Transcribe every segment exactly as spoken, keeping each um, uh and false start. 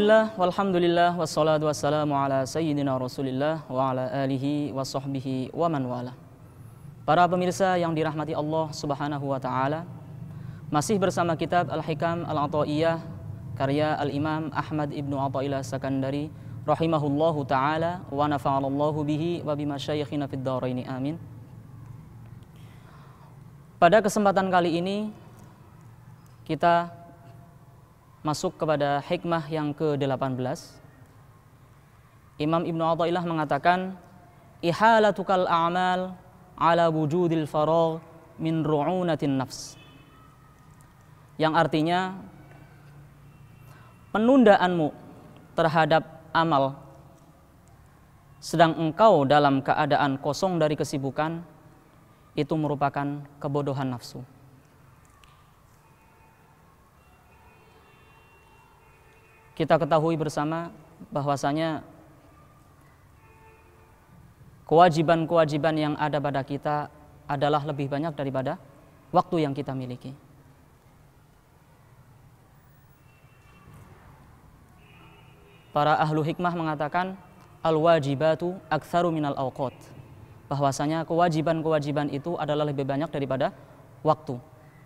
Bismillah, walhamdulillah, wassalatu wassalamu ala sayyidina rasulillah wa ala alihi wa sahbihi wa man wala. Para pemirsa yang dirahmati Allah subhanahu wa ta'ala, masih bersama kitab Al-Hikam Al-Ata'iyah karya Al-Imam Ahmad ibnu Athaillah Sakandari rahimahullahu ta'ala wa nafa'alallahu bihi wa bima syayikhina fid dharaini amin. Pada kesempatan kali ini kita masuk kepada hikmah yang ke delapan belas. Imam Ibnu Athaillah mengatakan, ihalatukal a'mal ala wujudil faragh min ru'unatin nafs. Yang artinya, penundaanmu terhadap amal sedang engkau dalam keadaan kosong dari kesibukan, itu merupakan kebodohan nafsu. Kita ketahui bersama bahwasanya kewajiban-kewajiban yang ada pada kita adalah lebih banyak daripada waktu yang kita miliki. Para ahlu hikmah mengatakan al-wajibatu aktsaru minal awqat, bahwasanya kewajiban-kewajiban itu adalah lebih banyak daripada waktu.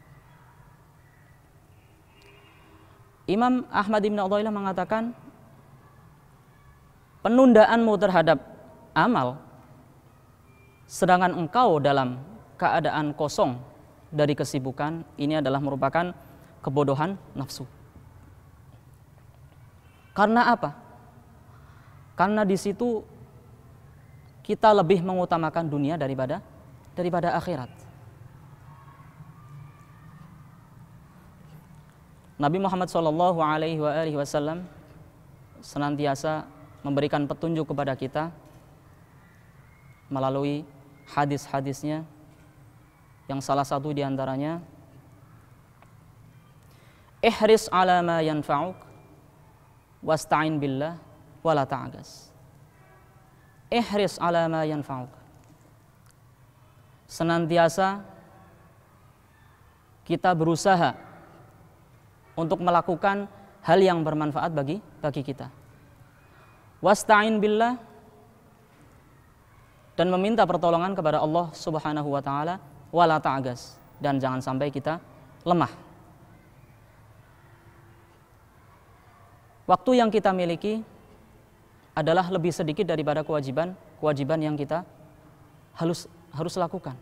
Imam Ahmad ibn Athaillah mengatakan, penundaanmu terhadap amal sedangkan engkau dalam keadaan kosong dari kesibukan, ini adalah merupakan kebodohan nafsu. Karena apa? Karena di situ kita lebih mengutamakan dunia daripada daripada akhirat. Nabi Muhammad shallallahu alaihi wasallam senantiasa memberikan petunjuk kepada kita melalui hadis-hadisnya, yang salah satu diantaranya, ihris ala ma yanfa'uk wasta'in billah wala ta'agas. Ihris ala ma yanfa'uk. Senantiasa kita berusaha untuk melakukan hal yang bermanfaat bagi bagi kita. Wasta'in billah, dan meminta pertolongan kepada Allah Subhanahu wa taala, wala ta'agas, dan jangan sampai kita lemah. Waktu yang kita miliki adalah lebih sedikit daripada kewajiban kewajiban yang kita harus harus lakukan.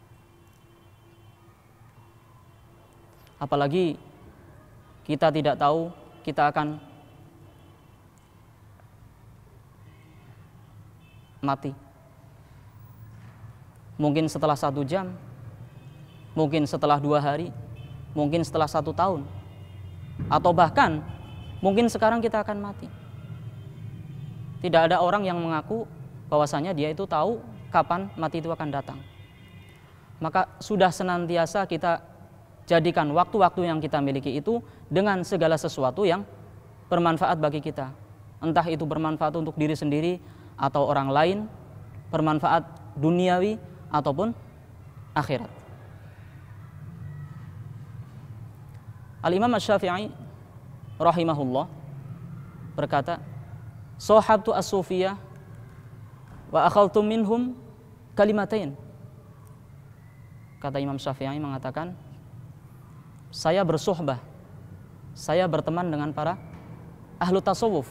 Apalagi kita tidak tahu kita akan mati. Mungkin setelah satu jam, mungkin setelah dua hari, mungkin setelah satu tahun, atau bahkan mungkin sekarang kita akan mati. Tidak ada orang yang mengaku bahwasanya dia itu tahu kapan mati itu akan datang. Maka sudah senantiasa kita jadikan waktu-waktu yang kita miliki itu dengan segala sesuatu yang bermanfaat bagi kita. Entah itu bermanfaat untuk diri sendiri atau orang lain, bermanfaat duniawi ataupun akhirat. Al-Imam Asy-Syafi'i rahimahullah berkata, "Sahabtu as-sufiyah wa akhaltu minhum kalimatain." Kata Imam Syafi'i mengatakan, saya bersuhbah, saya berteman dengan para ahlu tasawuf,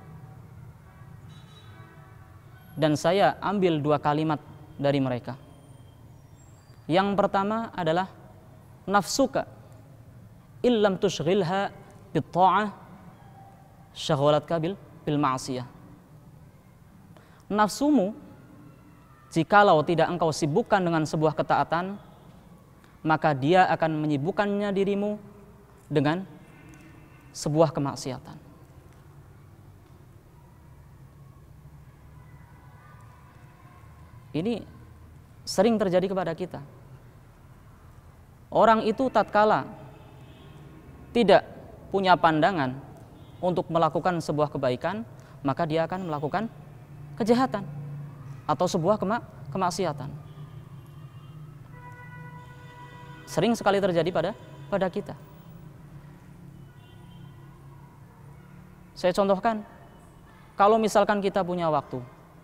dan saya ambil dua kalimat dari mereka. Yang pertama adalah, nafsuka illam tushghilha bit-ta'ah syaghalatka bil bil ma'siyah. Nafsumu, jikalau tidak engkau sibukkan dengan sebuah ketaatan, maka dia akan menyibukkannya dirimu dengan sebuah kemaksiatan. Ini sering terjadi kepada kita. Orang itu tatkala tidak punya pandangan untuk melakukan sebuah kebaikan, maka dia akan melakukan kejahatan atau sebuah kema- kemaksiatan. Sering sekali terjadi pada pada kita. Saya contohkan, kalau misalkan kita punya waktu,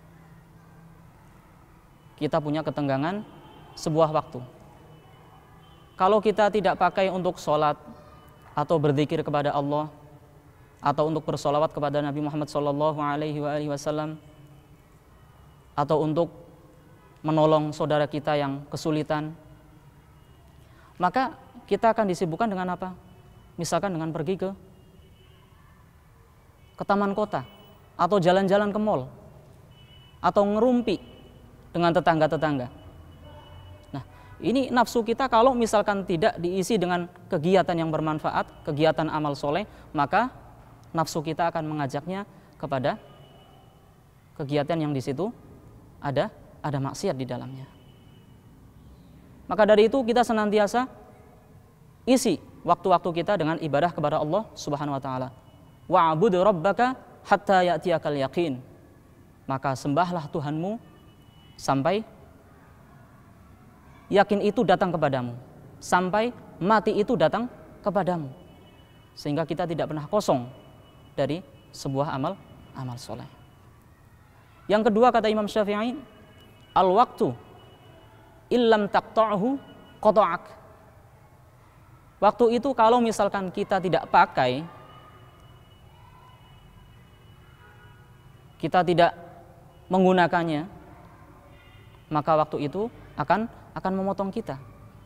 kita punya ketenggangan sebuah waktu. Kalau kita tidak pakai untuk sholat atau berzikir kepada Allah atau untuk bersolawat kepada Nabi Muhammad shallallahu alaihi wasallam atau untuk menolong saudara kita yang kesulitan, maka kita akan disibukkan dengan apa? Misalkan dengan pergi ke ke taman kota atau jalan-jalan ke mall atau ngerumpi dengan tetangga-tetangga. Nah, ini nafsu kita kalau misalkan tidak diisi dengan kegiatan yang bermanfaat, kegiatan amal soleh, maka nafsu kita akan mengajaknya kepada kegiatan yang di situ ada ada maksiat di dalamnya. Maka dari itu kita senantiasa isi waktu-waktu kita dengan ibadah kepada Allah Subhanahu wa taala. Wa'bud rabbaka hatta ya'tiyakal yaqin. Maka sembahlah Tuhanmu sampai yakin itu datang kepadamu, sampai mati itu datang kepadamu, sehingga kita tidak pernah kosong dari sebuah amal amal soleh. Yang kedua, kata Imam Syafi'i, al waktu illam taqta'hu qata'ak. Waktu itu kalau misalkan kita tidak pakai, kita tidak menggunakannya, maka waktu itu akan akan memotong kita.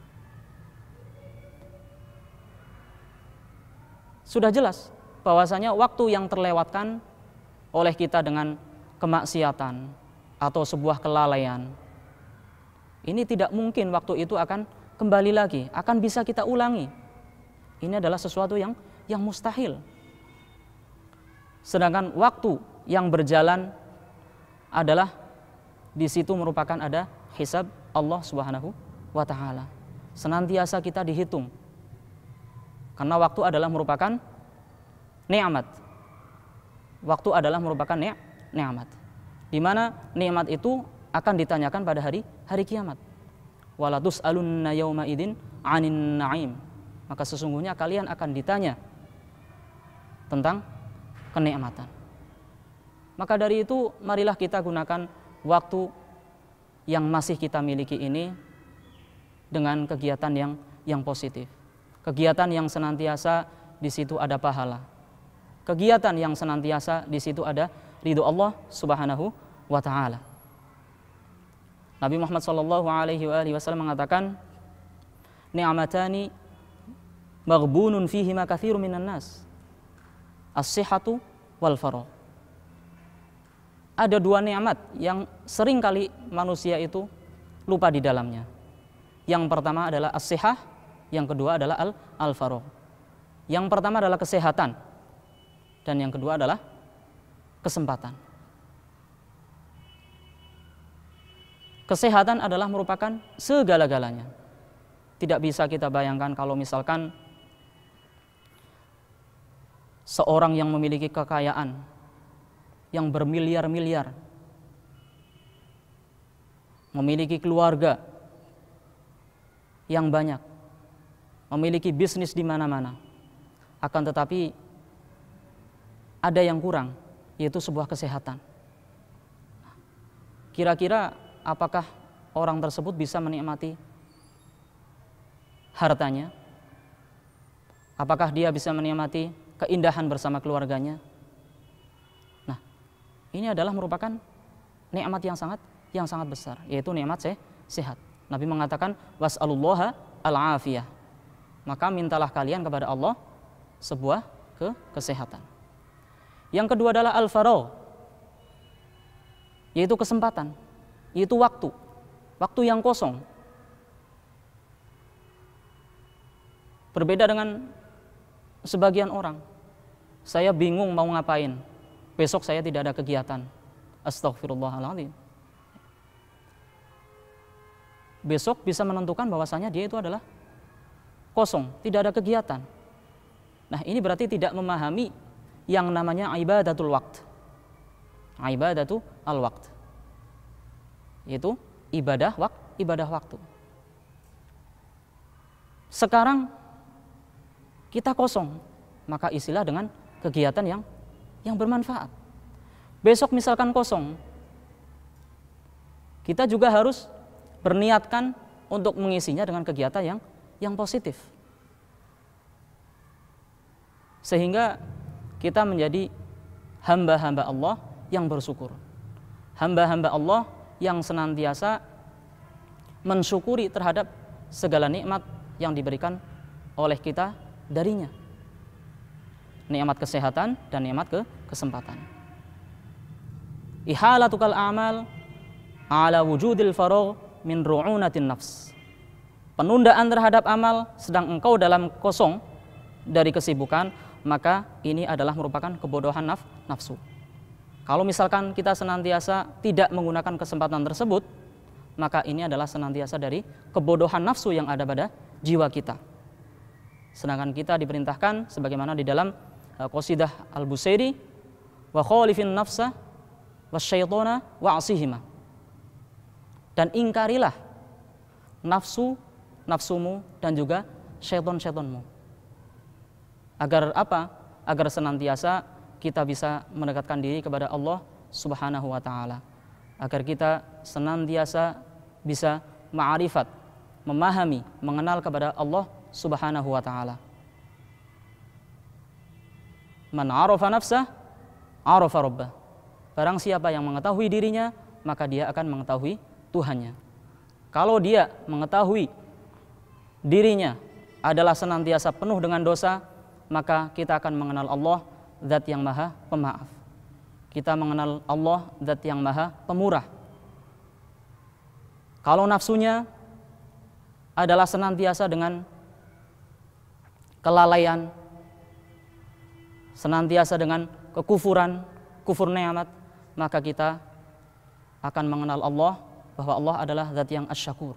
Sudah jelas bahwasanya waktu yang terlewatkan oleh kita dengan kemaksiatan atau sebuah kelalaian, ini tidak mungkin waktu itu akan kembali lagi, akan bisa kita ulangi. Ini adalah sesuatu yang yang mustahil. Sedangkan waktu yang berjalan adalah di situ merupakan ada hisab Allah Subhanahu wa taala. Senantiasa kita dihitung. Karena waktu adalah merupakan nikmat. Waktu adalah merupakan nikmat. Di mana nikmat itu akan ditanyakan pada hari hari kiamat. Wala tus'alunna yauma idzin 'anin na'im. Maka sesungguhnya kalian akan ditanya tentang kenikmatan. Maka dari itu marilah kita gunakan waktu yang masih kita miliki ini dengan kegiatan yang yang positif. Kegiatan yang senantiasa di situ ada pahala. Kegiatan yang senantiasa di situ ada ridho Allah Subhanahu wa taala. Nabi Muhammad sallallahu alaihi wasallam mengatakan, ni'matani maghbunun fihima katsirun minan nas. As-sihhatu wal faragh. Ada dua nikmat yang sering kali manusia itu lupa di dalamnya. Yang pertama adalah as-sihah, yang kedua adalah al al-faragh. Yang pertama adalah kesehatan dan yang kedua adalah kesempatan. Kesehatan adalah merupakan segala-galanya. Tidak bisa kita bayangkan kalau misalkan seorang yang memiliki kekayaan yang bermiliar-miliar, memiliki keluarga yang banyak, memiliki bisnis di mana-mana, akan tetapi ada yang kurang, yaitu sebuah kesehatan. Kira-kira apakah orang tersebut bisa menikmati hartanya? Apakah dia bisa menikmati keindahan bersama keluarganya? Nah, ini adalah merupakan nikmat yang sangat yang sangat besar, yaitu nikmat sehat. Nabi mengatakan was'alullaha al-afiyah. Maka mintalah kalian kepada Allah sebuah ke kesehatan. Yang kedua adalah al-faragh, yaitu kesempatan, yaitu waktu, waktu yang kosong. Berbeda dengan sebagian orang, saya bingung mau ngapain, besok saya tidak ada kegiatan. Astaghfirullahaladzim. Besok bisa menentukan bahwasanya dia itu adalah kosong, tidak ada kegiatan. Nah, ini berarti tidak memahami yang namanya ibadatul waqt. Ibadatu al-waqt, yaitu ibadah wak, ibadah waktu. Sekarang kita kosong, maka isilah dengan kegiatan yang yang bermanfaat. Besok misalkan kosong, kita juga harus berniatkan untuk mengisinya dengan kegiatan yang yang positif. Sehingga kita menjadi hamba-hamba Allah yang bersyukur. Hamba-hamba Allah yang senantiasa mensyukuri terhadap segala nikmat yang diberikan oleh kita darinya. Nikmat kesehatan dan nikmat ke kesempatan. Ihalatukal amal ala wujudil faragh min ru'unatin nafs. Penundaan terhadap amal sedang engkau dalam kosong dari kesibukan, maka ini adalah merupakan kebodohan naf, nafsu. Kalau misalkan kita senantiasa tidak menggunakan kesempatan tersebut, maka ini adalah senantiasa dari kebodohan nafsu yang ada pada jiwa kita. Sedangkan kita diperintahkan sebagaimana di dalam uh, qasidah Al-Busairi, wa khalifin nafsa wasyaitona wa'asihima. Dan ingkarilah nafsu, nafsumu dan juga syaiton-syaitonmu. Agar apa? Agar senantiasa kita bisa mendekatkan diri kepada Allah Subhanahu wa taala. Agar kita senantiasa bisa ma'rifat, memahami, mengenal kepada Allah Subhanahu wa taala. Man 'arafa nafsah, 'arafa rabbah. Barang siapa yang mengetahui dirinya, maka dia akan mengetahui Tuhannya. Kalau dia mengetahui dirinya adalah senantiasa penuh dengan dosa, maka kita akan mengenal Allah, Zat yang Maha Pemaaf. Kita mengenal Allah, Zat yang Maha Pemurah. Kalau nafsunya adalah senantiasa dengan kelalaian, senantiasa dengan kekufuran, kufur nikmat, maka kita akan mengenal Allah bahwa Allah adalah Zat yang asy-syakur,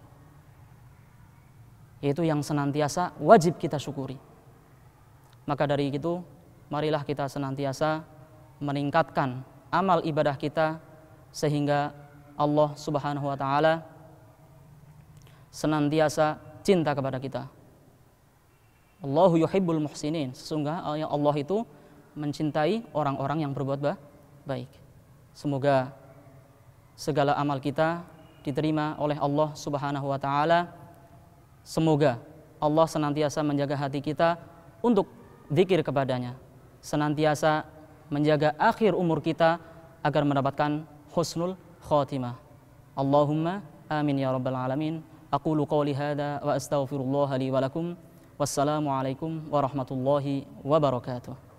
yaitu yang senantiasa wajib kita syukuri. Maka dari itu, marilah kita senantiasa meningkatkan amal ibadah kita sehingga Allah Subhanahu wa taala senantiasa cinta kepada kita. Allahu yuhibbul muhsinin. Sesungguhnya Allah itu mencintai orang-orang yang berbuat baik. Semoga segala amal kita diterima oleh Allah Subhanahu wa taala. Semoga Allah senantiasa menjaga hati kita untuk zikir kepadanya, senantiasa menjaga akhir umur kita agar mendapatkan husnul khotimah. Allahumma amin ya rabbal alamin. Aqulu qawli hadza wa astaghfirullah li wa lakum. Wassalamu alaikum warahmatullahi wabarakatuh.